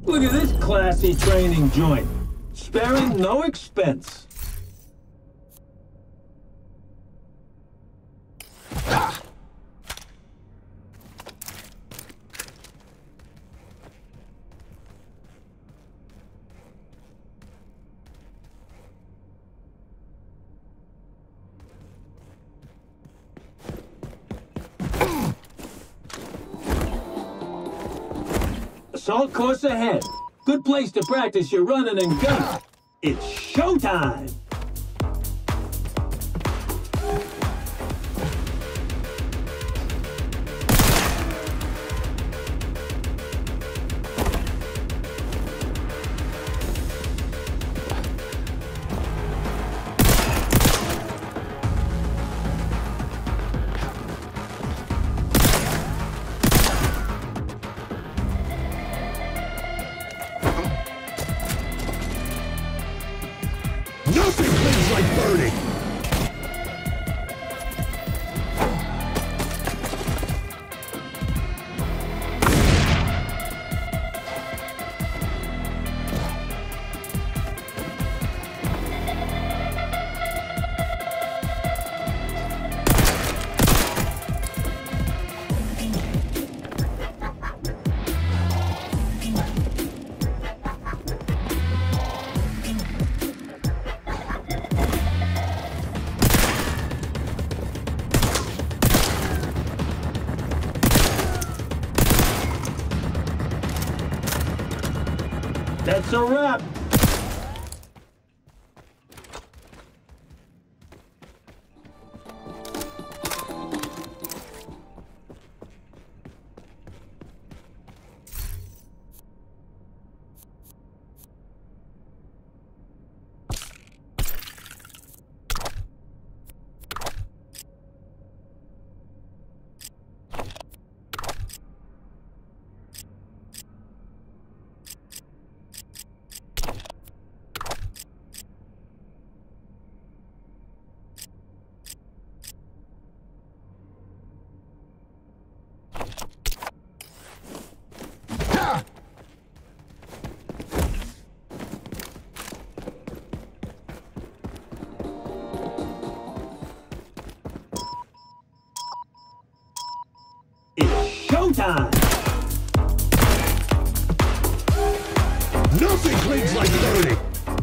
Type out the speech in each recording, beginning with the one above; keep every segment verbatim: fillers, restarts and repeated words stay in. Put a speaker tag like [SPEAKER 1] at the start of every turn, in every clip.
[SPEAKER 1] Look at this classy training joint. Sparing no expense. Assault course ahead. Good place to practice your running and gunning. It's showtime!
[SPEAKER 2] Nothing cleans like burning!
[SPEAKER 1] That's a wrap! Showtime!
[SPEAKER 2] Nothing cleans like burning!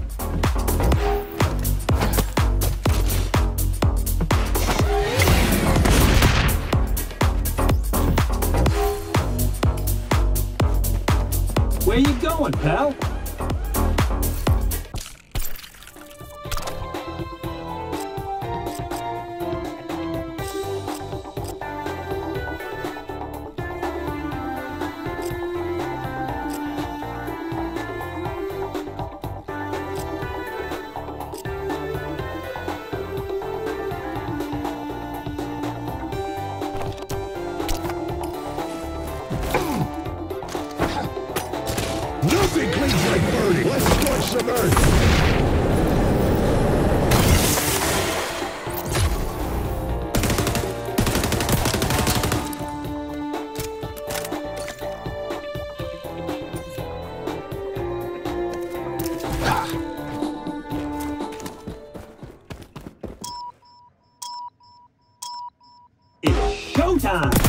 [SPEAKER 1] Where you going, pal?
[SPEAKER 2] Nothing cleans like burning! Let's scorch some earth!
[SPEAKER 1] It's showtime!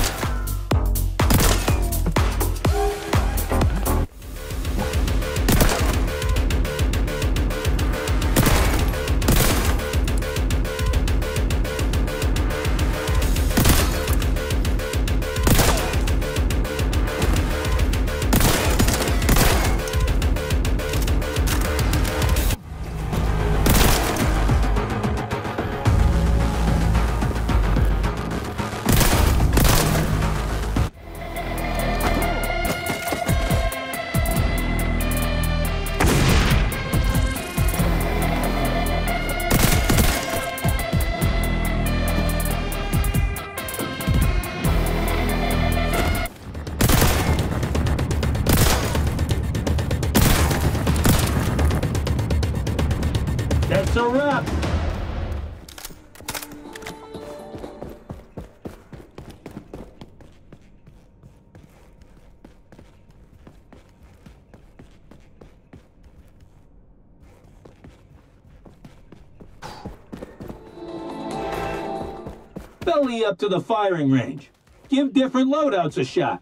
[SPEAKER 1] That's a wrap! Belly up to the firing range. Give different loadouts a shot.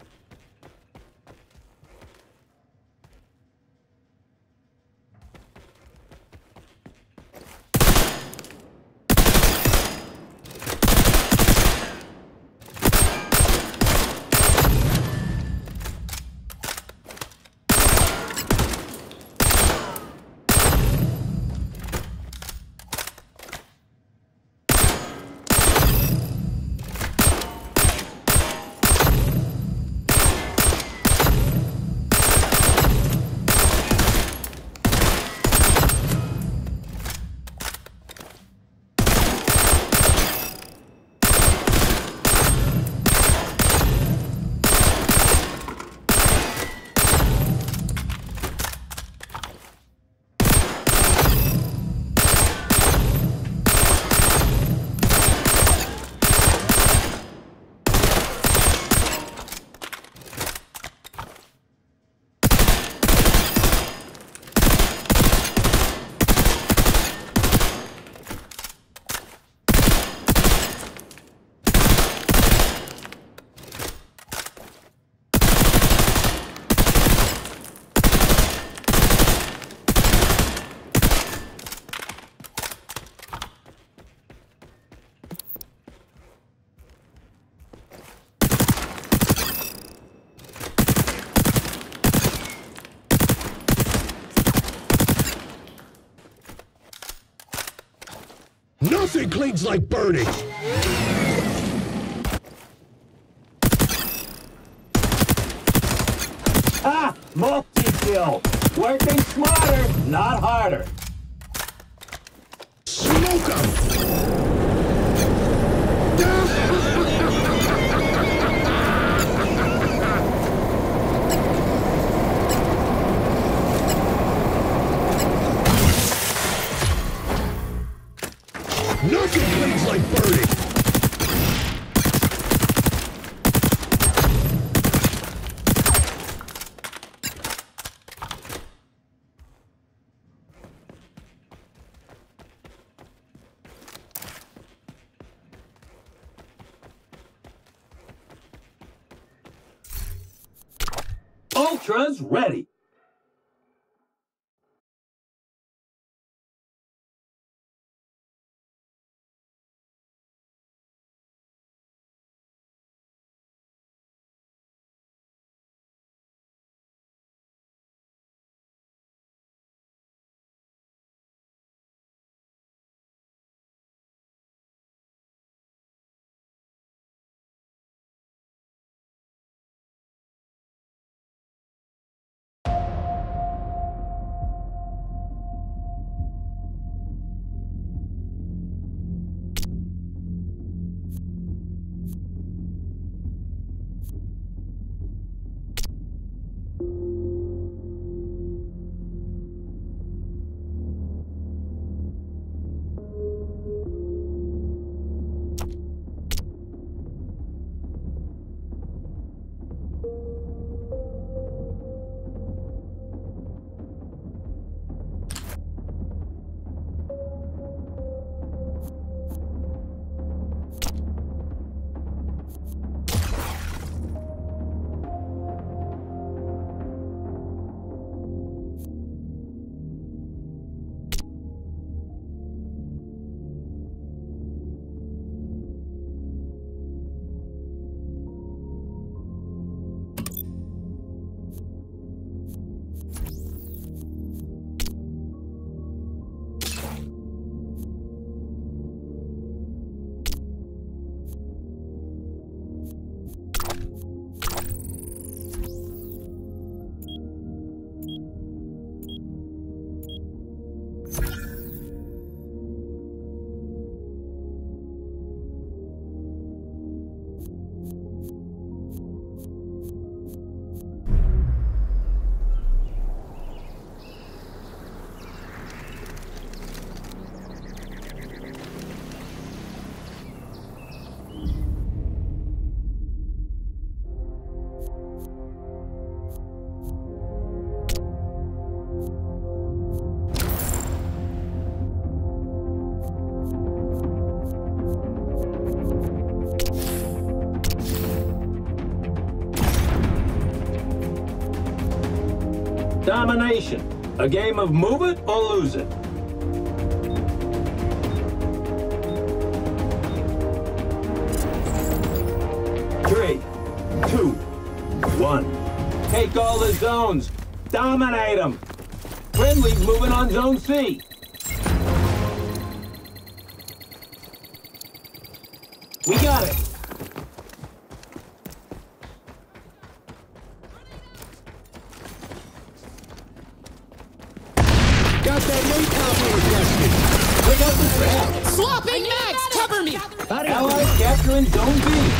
[SPEAKER 2] Nothing cleans like burning!
[SPEAKER 1] Ah! Multi-kill! Working smarter, not harder.
[SPEAKER 2] Smoke 'em! Nothing cleans like burning!
[SPEAKER 1] Ultra's ready. Domination. A game of move it or lose it. Three, two, one. Take all the zones. Dominate them. Friendly's moving on Zone C. We got it.
[SPEAKER 2] Got that napalm adjusted.
[SPEAKER 1] Pick up the trap.
[SPEAKER 3] Swapping mags! Cover me!
[SPEAKER 1] Allies capturing Zone B.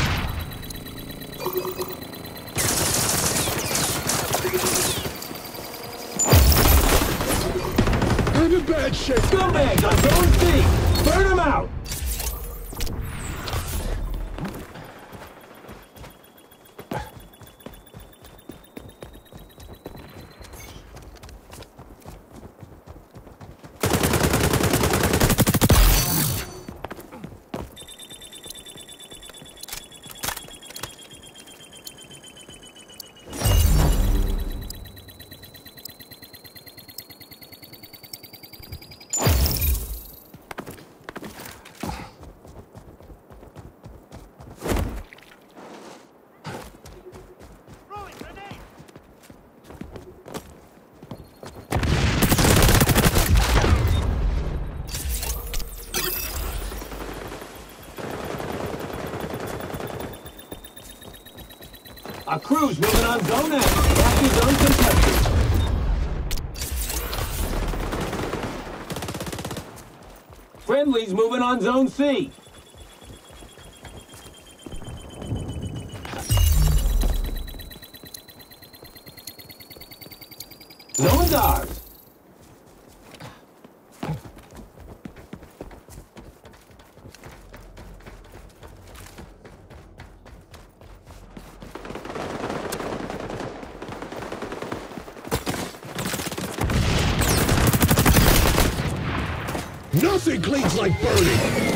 [SPEAKER 2] I'm in bad shape.
[SPEAKER 1] Scumbags on Zone C. Burn them out. Our crew's moving on Zone A. Back to Zone contested. Friendly's moving on Zone C. Zone's ours.
[SPEAKER 2] Nothing cleans like burning.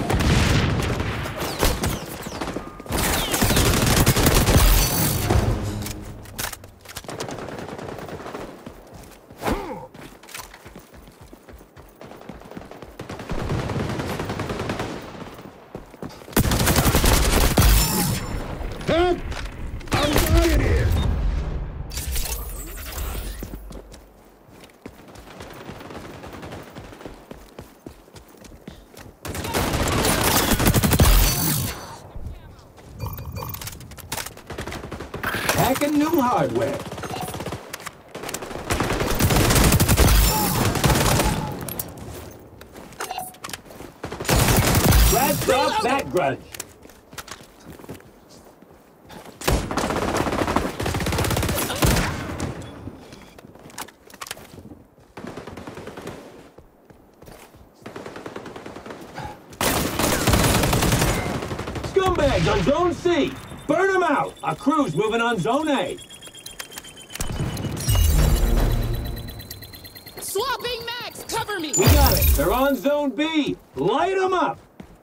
[SPEAKER 2] Help! I'm dying here.
[SPEAKER 1] Packing new hardware. Scratched off that grudge. Scumbags on Zone C. Burn them out! Our crew's moving on Zone A.
[SPEAKER 3] Swapping mags! Cover me!
[SPEAKER 1] We got it. They're on Zone B. Light them up!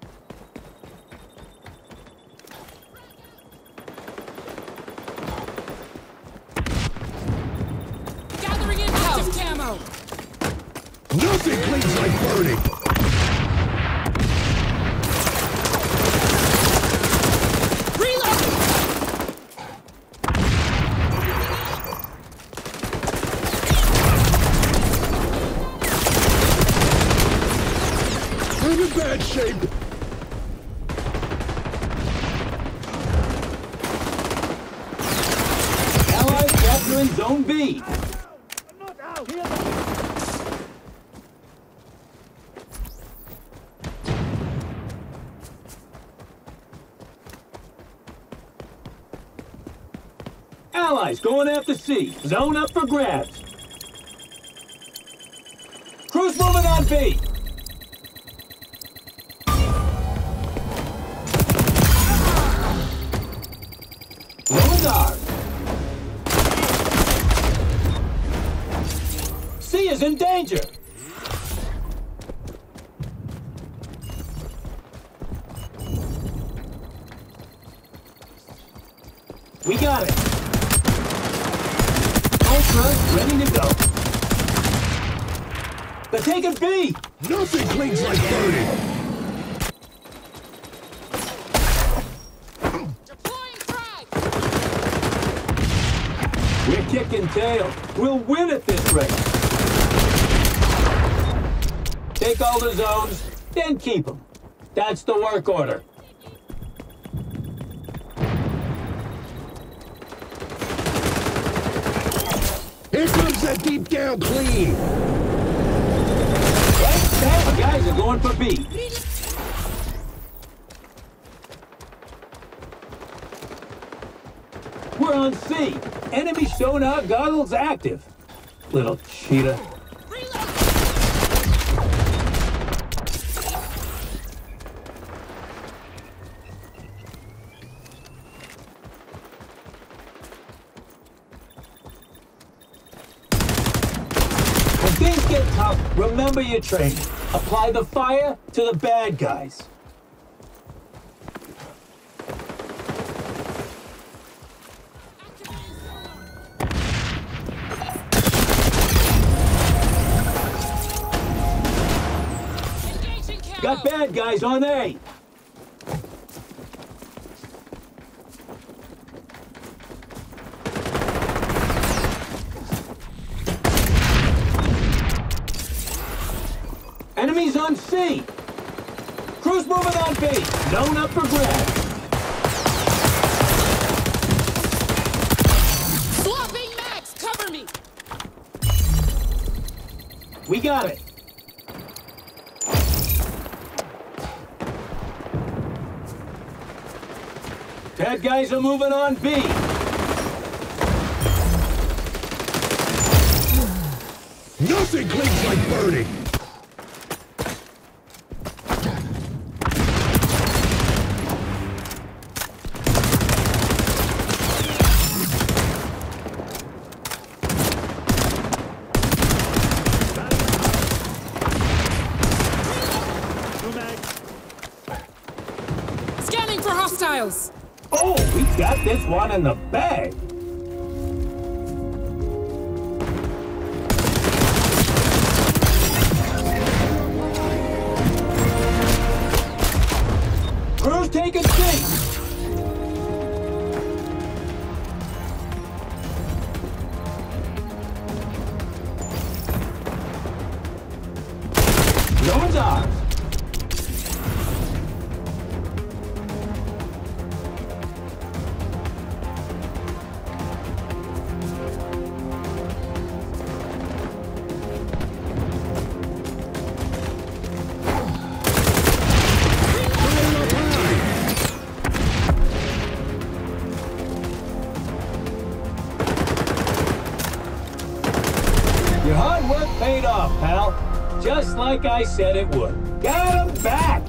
[SPEAKER 3] Gathering in active camo!
[SPEAKER 2] Nothing cleans like burning. I'm in bad shape.
[SPEAKER 1] Allies capturing Zone B. Allies going after C. Zone up for grabs. Crew's moving on B. Zone's ours. C is in danger. We got it. Ultra ready to go. They're taking B!
[SPEAKER 2] Nothing cleans like burning!
[SPEAKER 3] Deploying frag!
[SPEAKER 1] We're kicking tail. We'll win at this rate. Take all the zones, then keep them. That's the work order.
[SPEAKER 2] Here comes that deep down clean!
[SPEAKER 1] Right, the guys are going for B. We're on C. Enemy sonar goggles active. Little cheetah. When things get tough, remember your training. Apply the fire to the bad guys.
[SPEAKER 3] Engaging camo!
[SPEAKER 1] Got bad guys on A. Enemies on C. Crews moving on B. Zone up for grabs.
[SPEAKER 3] Swapping mags! Cover me!
[SPEAKER 1] We got it. Bad guys are moving on B.
[SPEAKER 2] Nothing cleans like burning!
[SPEAKER 3] Scanning for hostiles!
[SPEAKER 1] Oh, we got this one in the bag. Crews taking C. Zone's ours. Your hard work paid off, pal. Just like I said it would. Got him back!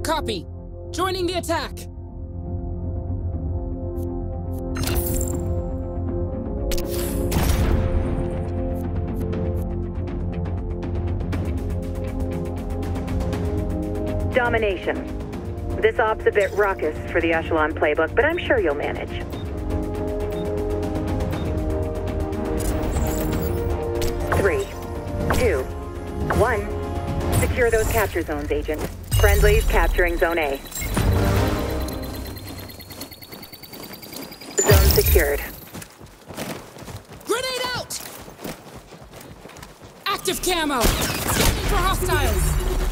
[SPEAKER 3] Copy. Joining the attack.
[SPEAKER 4] Domination. This op's a bit raucous for the Echelon playbook, but I'm sure you'll manage. Three, two, one. Secure those capture zones, Agent. Friendlies capturing Zone A. Zone secured.
[SPEAKER 3] Grenade out! Active camo! Scanning for hostiles!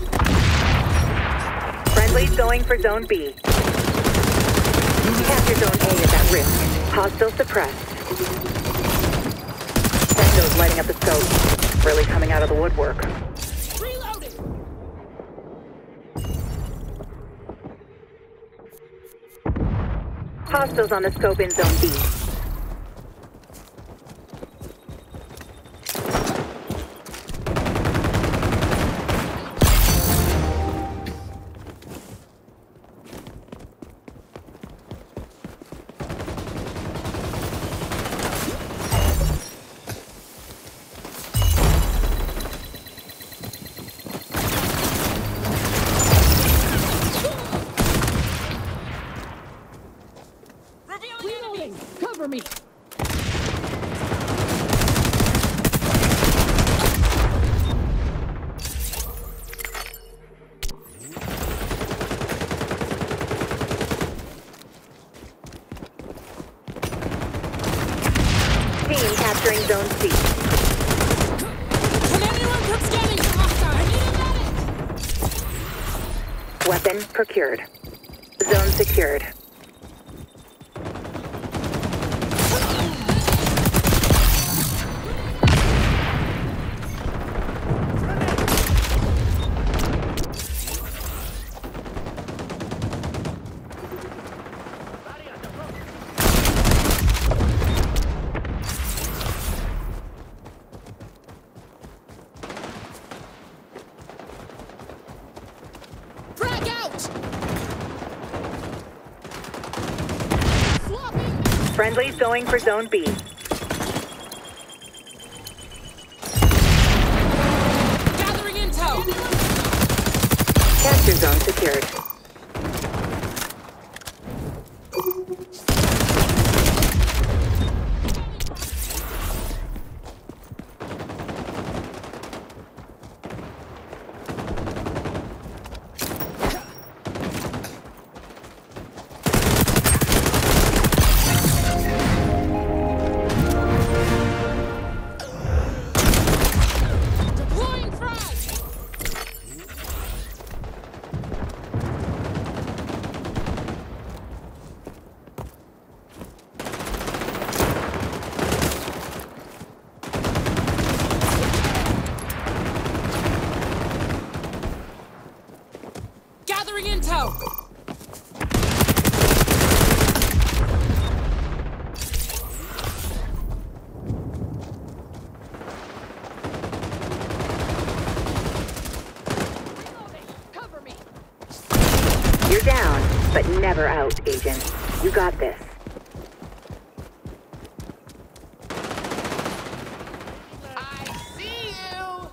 [SPEAKER 4] Friendlies going for Zone B. Capture Zone A is at risk. Hostile suppressed. Sendo's lighting up the scope. Really coming out of the woodwork.
[SPEAKER 3] Reloading!
[SPEAKER 4] Hostiles on the scope in Zone B.
[SPEAKER 3] Reloading! Cover me!
[SPEAKER 4] Team capturing Zone C.
[SPEAKER 3] Can anyone come scanning for hostile? I need a medic!
[SPEAKER 4] Weapon procured. Zone secured.
[SPEAKER 3] Frag out! Swapping!
[SPEAKER 4] Friendlies going for Zone B.
[SPEAKER 3] Gathering intel!
[SPEAKER 4] Capture Zone secured.
[SPEAKER 3] Deploying frag! Gathering intel! Cover me!
[SPEAKER 4] You're down, but never out, Agent. You got this.
[SPEAKER 3] I see you!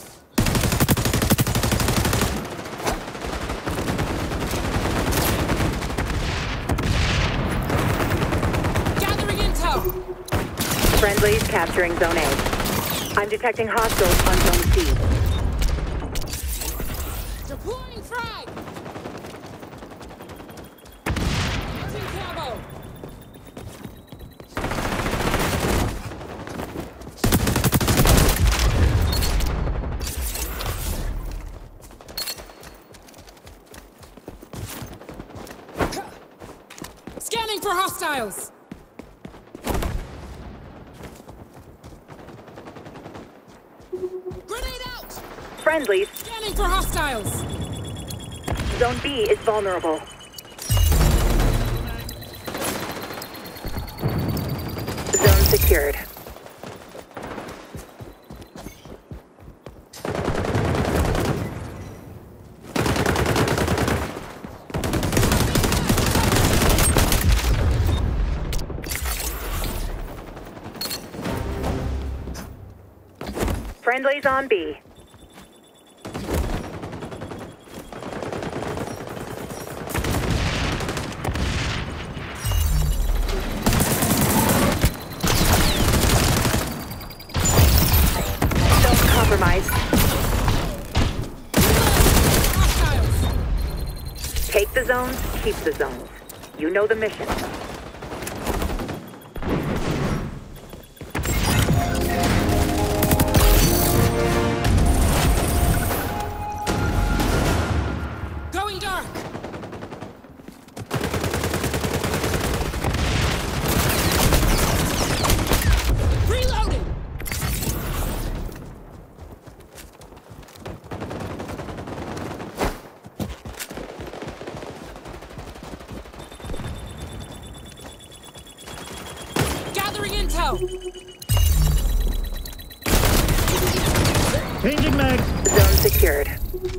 [SPEAKER 3] Gathering intel!
[SPEAKER 4] Friendlies capturing Zone A. I'm detecting hostiles on Zone C.
[SPEAKER 3] Deploying frag! Using camo! Scanning for hostiles! Grenade out!
[SPEAKER 4] Friendlies.
[SPEAKER 3] Scanning for hostiles!
[SPEAKER 4] Zone B is vulnerable. Zone secured. Friendlies on B. Zone compromised.
[SPEAKER 3] Hostiles.
[SPEAKER 4] Take the zones, keep the zones. You know the mission.
[SPEAKER 3] Going dark. Reloading. Gathering intel.
[SPEAKER 5] Changing mag.
[SPEAKER 4] Zone secured.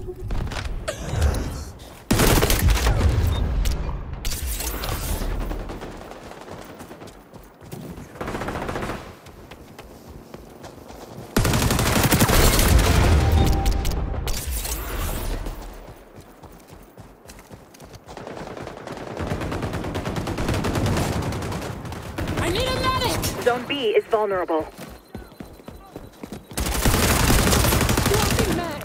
[SPEAKER 3] I need a medic.
[SPEAKER 4] Zone B is vulnerable.
[SPEAKER 3] Dropping mag.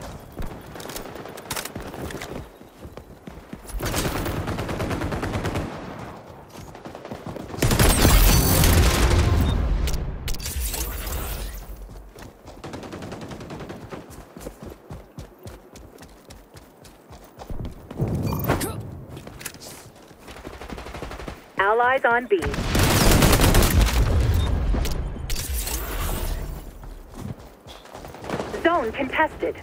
[SPEAKER 4] Allies on B. Zone contested.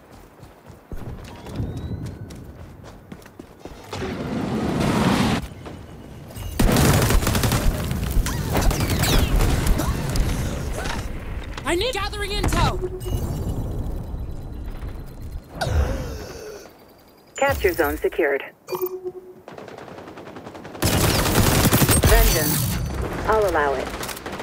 [SPEAKER 3] I need gathering intel.
[SPEAKER 4] Capture zone secured. Vengeance. I'll allow it.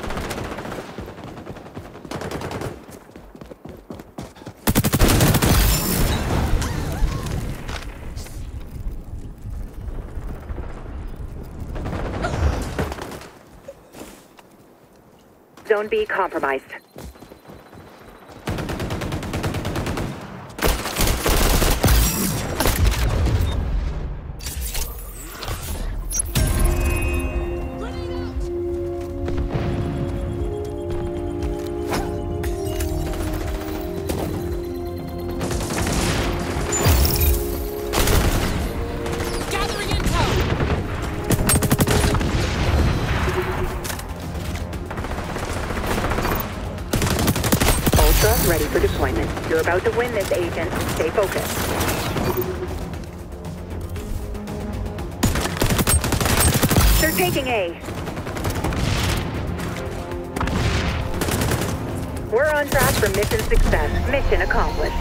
[SPEAKER 4] Zone B compromised.
[SPEAKER 3] Gathering intel.
[SPEAKER 4] Ultra ready for deployment. You're about to win this, agent. Stay focused. They're taking A. We're on track for mission success. Mission accomplished.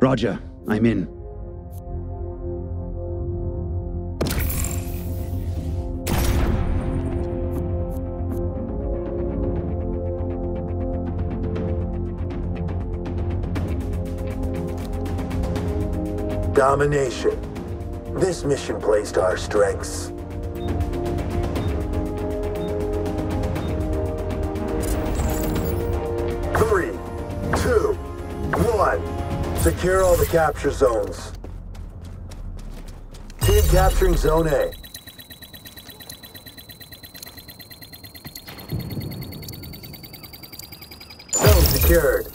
[SPEAKER 5] Roger, I'm in.
[SPEAKER 6] Domination. This mission plays to our strengths. Three, two, one. Secure all the capture zones. Team capturing Zone A. Zone secured.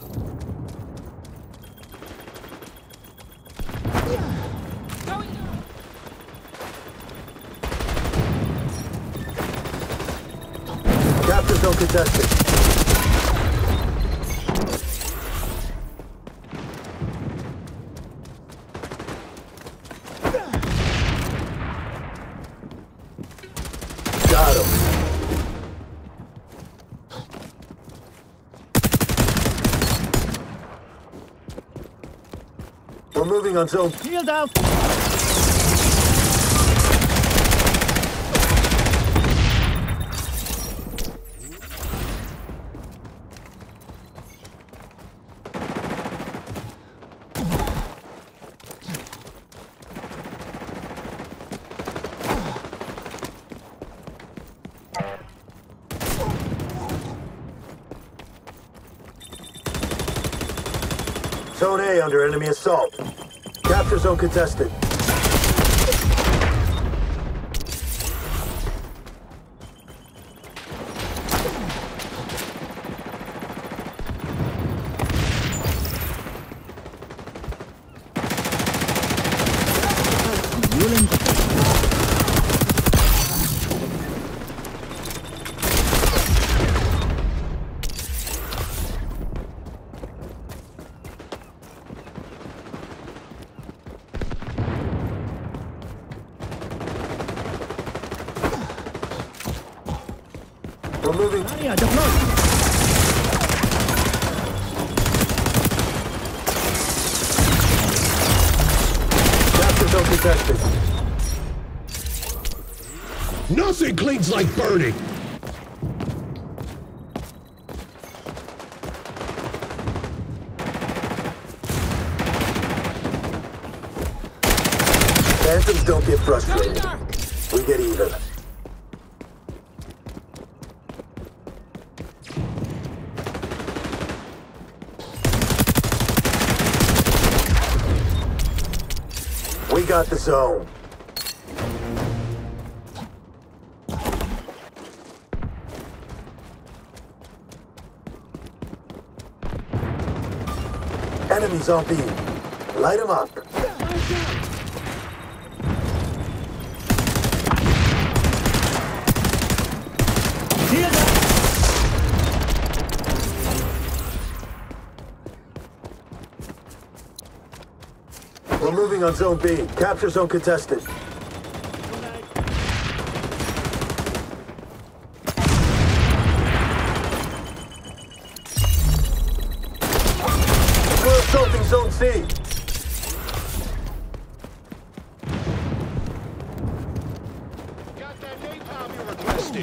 [SPEAKER 6] Capture zone contested. Got him. We're moving on zone.
[SPEAKER 7] Shield out!
[SPEAKER 6] Zone A under enemy assault. Capture zone contested. We're moving.
[SPEAKER 7] Area deployed!
[SPEAKER 6] Capture zone contested.
[SPEAKER 2] Nothing cleans like burning.
[SPEAKER 6] Phantoms don't get frustrated. We get even. We got the zone. Enemies on B. Light them up.
[SPEAKER 7] Shield out!
[SPEAKER 6] We're moving on zone B. Capture zone contested. We're assaulting zone C.
[SPEAKER 2] Got that napalm you requested.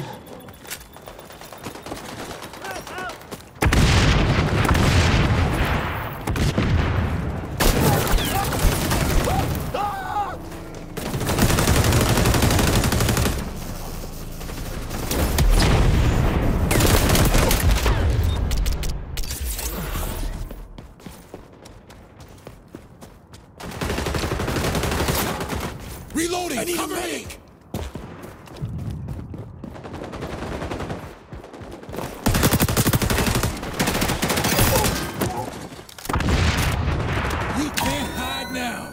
[SPEAKER 2] Reloading! I need a medic! You can't hide now!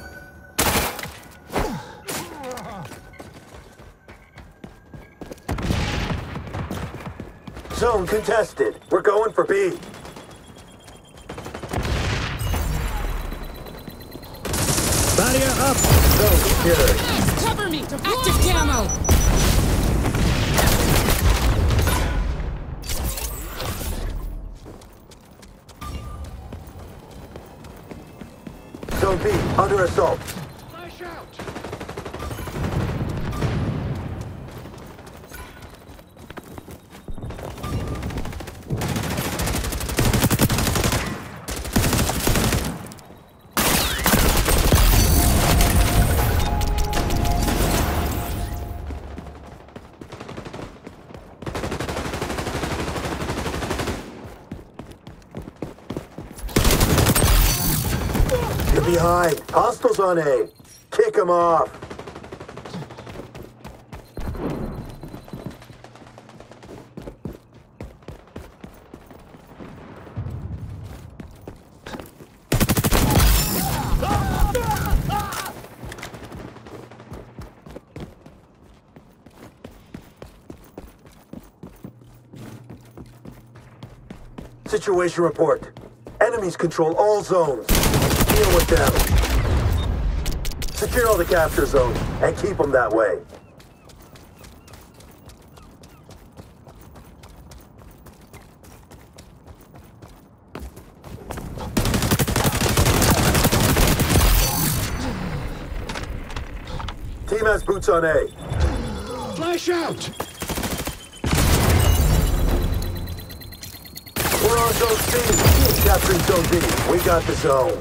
[SPEAKER 6] Zone contested. We're going for B.
[SPEAKER 7] Barrier up!
[SPEAKER 6] Zone secured.
[SPEAKER 3] Cover me! Active camo!
[SPEAKER 6] Zone Zone B, under assault.
[SPEAKER 2] Flash out!
[SPEAKER 6] You're behind. Hostiles on A. Kick them off. Situation report. Enemies control all zones. Deal with them. Secure all the capture zones and keep them that way. Team has boots on A.
[SPEAKER 2] Flash out!
[SPEAKER 6] We're on Zone C. Capturing Zone B. We got the zone.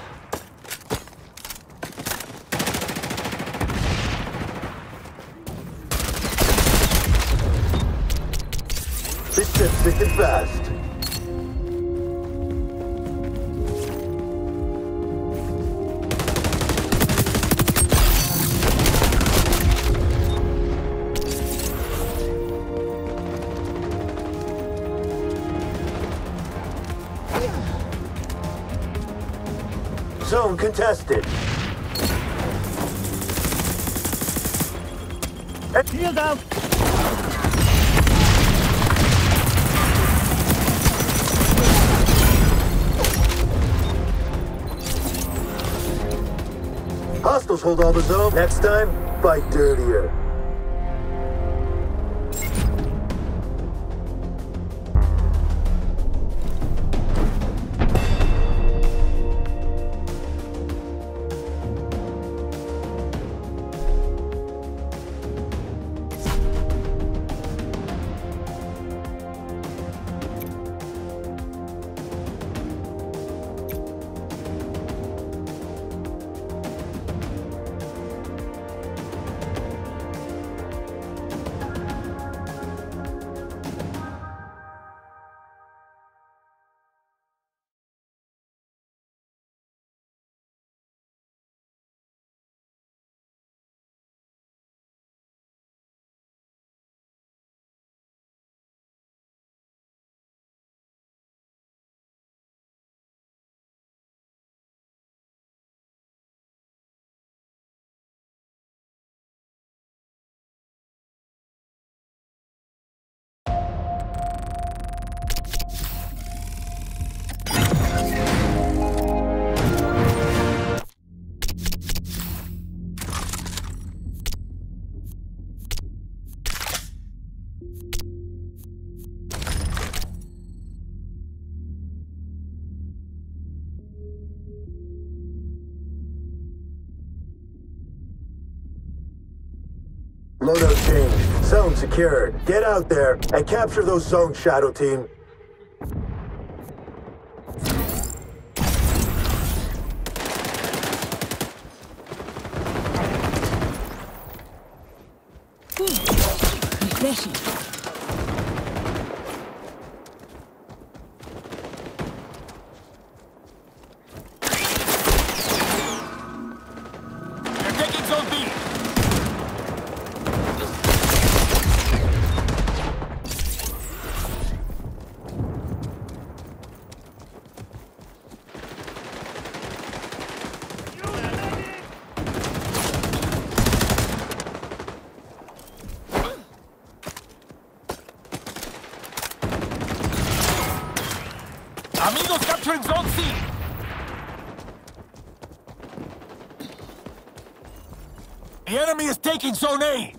[SPEAKER 6] This ship's thick and fast. Zone contested.
[SPEAKER 7] Shield out!
[SPEAKER 6] Hostiles hold all the zone. Next time, fight dirtier. Loadout changed. Zone secured. Get out there and capture those zones, Shadow Team.
[SPEAKER 3] Refreshing.
[SPEAKER 5] They're taking Zone B. Amigos capturing Zone C. The enemy is taking Zone A.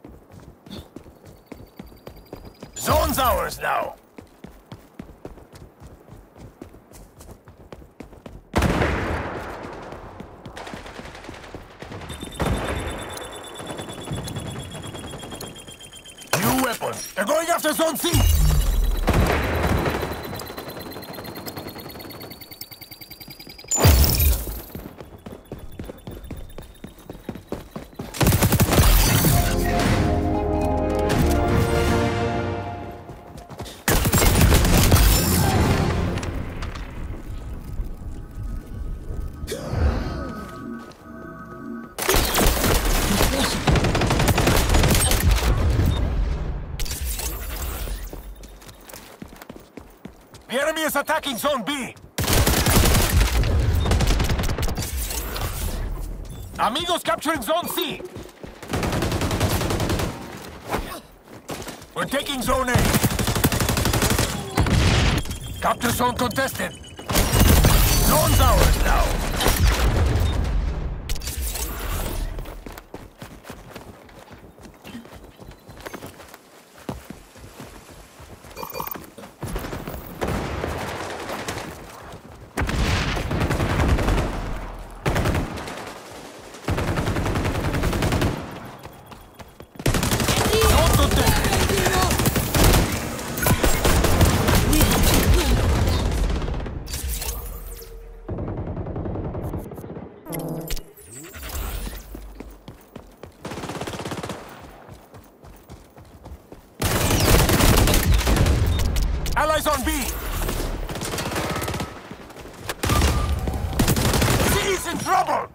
[SPEAKER 5] Zone's ours now. zone. They're going after Zone C. The enemy is attacking Zone B. Amigos capturing Zone C. We're taking Zone A. Capture zone contested. Zone's ours now. Allies on B! C is in trouble!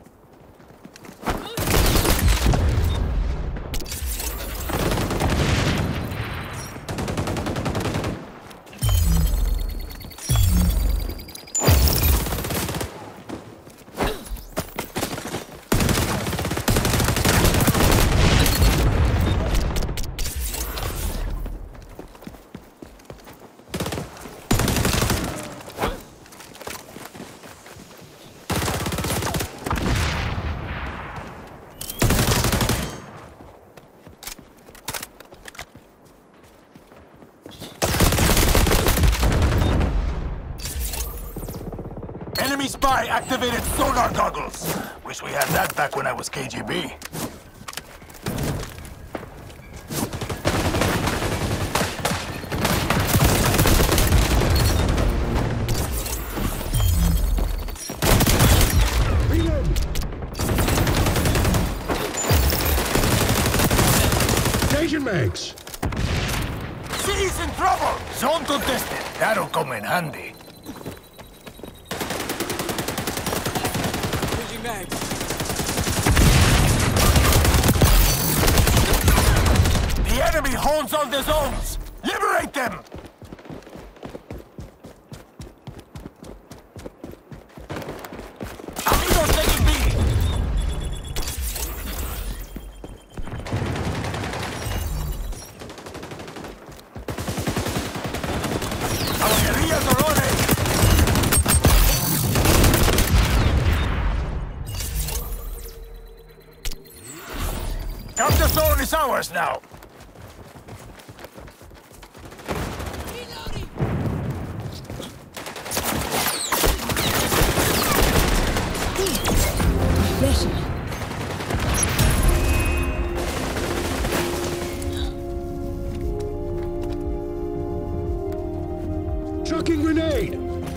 [SPEAKER 5] Enemy spy activated sonar goggles. Wish we had that back when I was K G B.
[SPEAKER 2] Reload! Station mags!
[SPEAKER 5] City's in trouble! Zone contested. That'll come in handy. The enemy holds all the zones! Liberate them! Amigos taking B! Our guerrillas are on it! Capture zone is ours now!
[SPEAKER 2] Chucking grenade!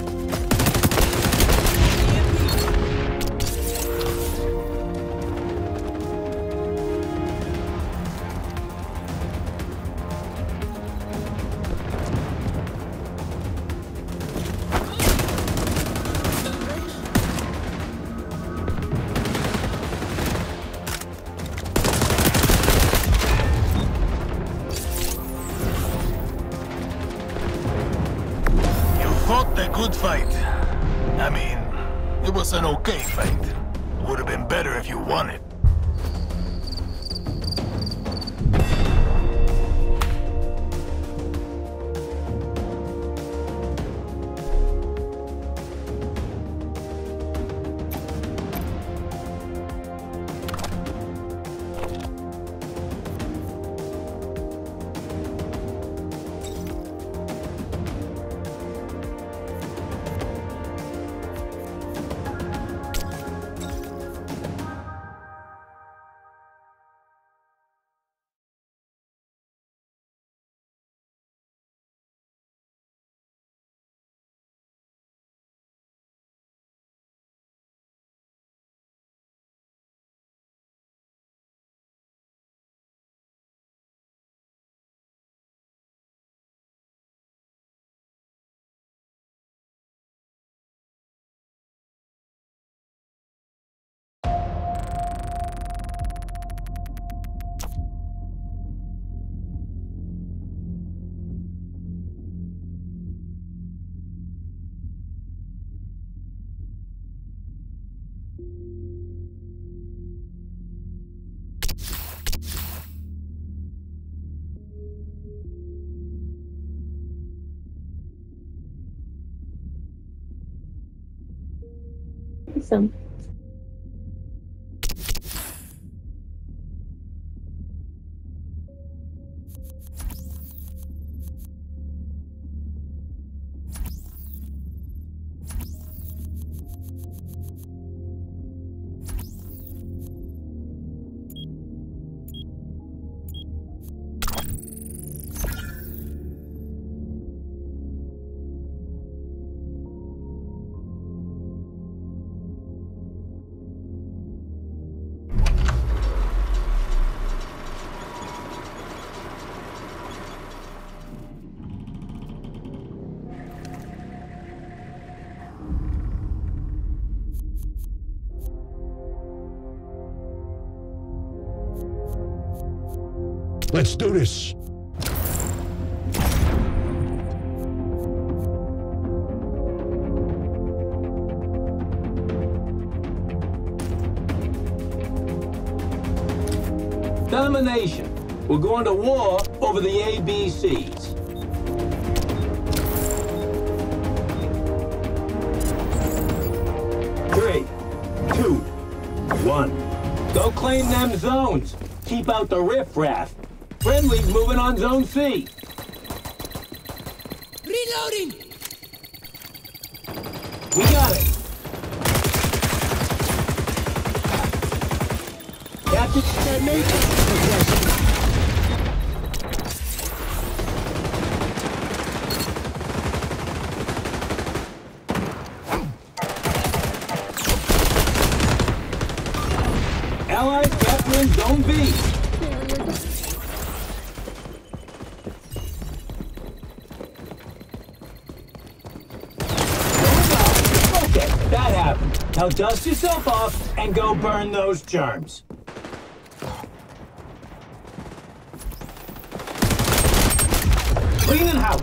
[SPEAKER 5] Fought the good fight. I mean, it was an okay fight. Would have been better if you won it.
[SPEAKER 8] Some.
[SPEAKER 2] Let's do this.
[SPEAKER 1] Domination. We're going to war over the A B Cs. Three, two, one. Go claim them zones. Keep out the riffraff. Friendly's moving on Zone C.
[SPEAKER 3] Reloading!
[SPEAKER 1] We got it. Captain detonation. Allies capturing Zone B. That happened. Now dust yourself off and go burn those germs. Cleaning house.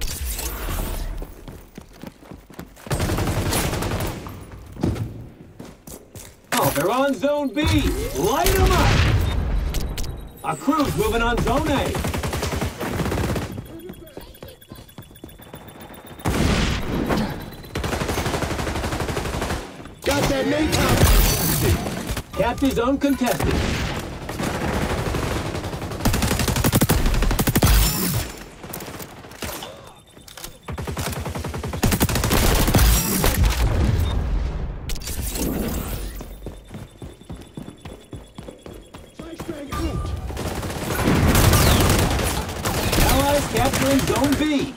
[SPEAKER 1] Oh, they're on Zone B. Light them up. Our crew's moving on Zone A.
[SPEAKER 2] Got that napalm.
[SPEAKER 1] Captain's uncontested. Allies capturing Zone B.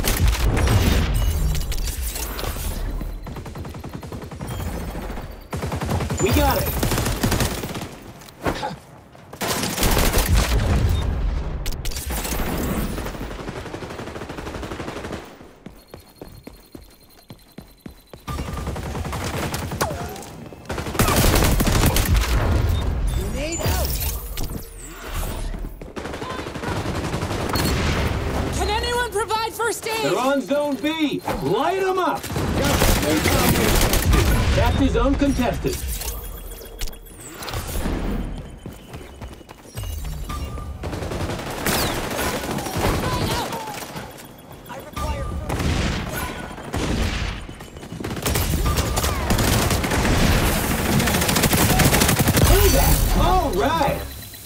[SPEAKER 1] We got it.
[SPEAKER 3] Grenade out! Can anyone provide first aid?
[SPEAKER 1] They're on Zone B. Light them up. Captain's uncontested. All right.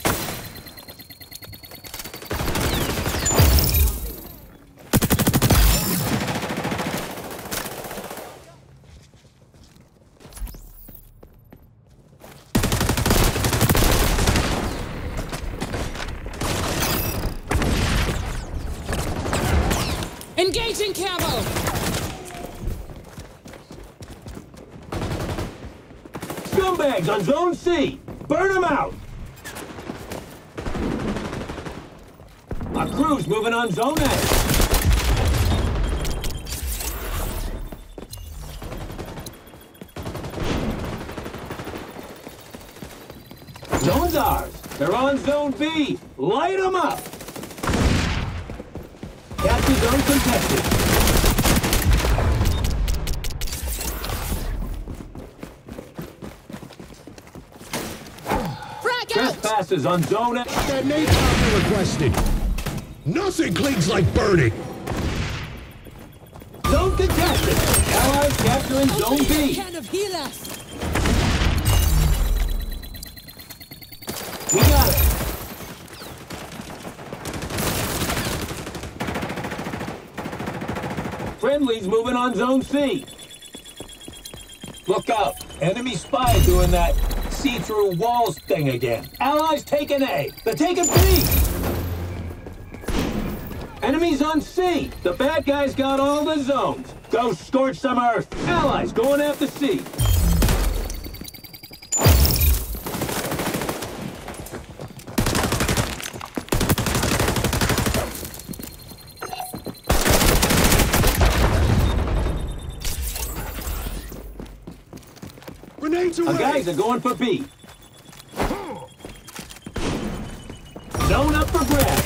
[SPEAKER 3] Engaging camo!
[SPEAKER 1] Scumbags on Zone C. Burn them out. Our crew's moving on Zone A. Zone's ours. They're on Zone B. Light them up. Captain's uncontested.
[SPEAKER 3] Frag out!
[SPEAKER 1] Trespassers on Zone A.
[SPEAKER 2] That napalm requested. Nothing cleans like burning.
[SPEAKER 1] Zone contested. Allies capturing Zone B. C.
[SPEAKER 3] Kind of heal us.
[SPEAKER 1] We got it. Friendly's moving on Zone C. Look out. Enemy spy doing that see-through walls thing again. Allies taking A. They're taking B. Enemies on C. The bad guys got all the zones. Go scorch some earth. Allies going after C.
[SPEAKER 2] Grenades
[SPEAKER 1] Our
[SPEAKER 2] away!
[SPEAKER 1] guys are going for B. Zone up for grabs.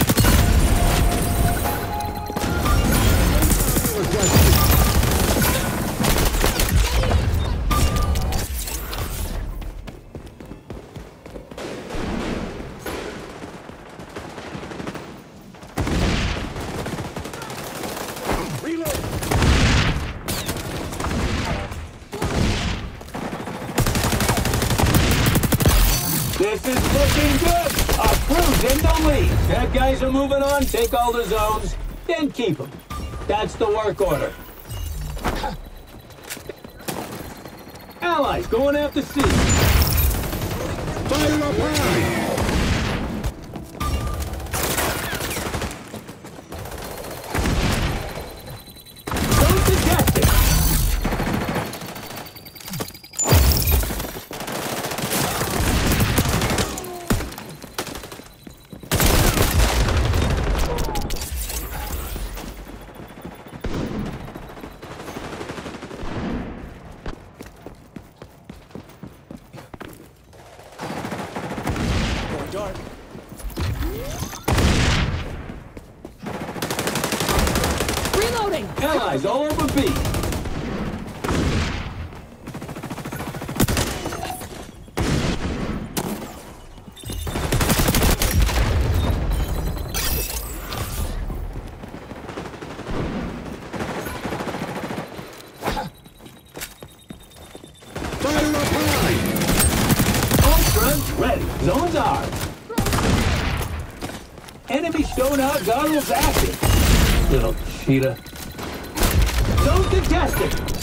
[SPEAKER 2] Reload!
[SPEAKER 1] This is looking good. Our crew's in the lead. Bad guys are moving on. Take all the zones, then keep them. That's the work order. Allies going after C.
[SPEAKER 2] Fire up high!
[SPEAKER 1] Zone contested.
[SPEAKER 7] Going dark.
[SPEAKER 3] Reloading.
[SPEAKER 1] Allies all over B.
[SPEAKER 2] Fire up high!
[SPEAKER 1] Home front ready. Zone's ours. Enemy sonar goggles active. Little cheetah. Zone contested.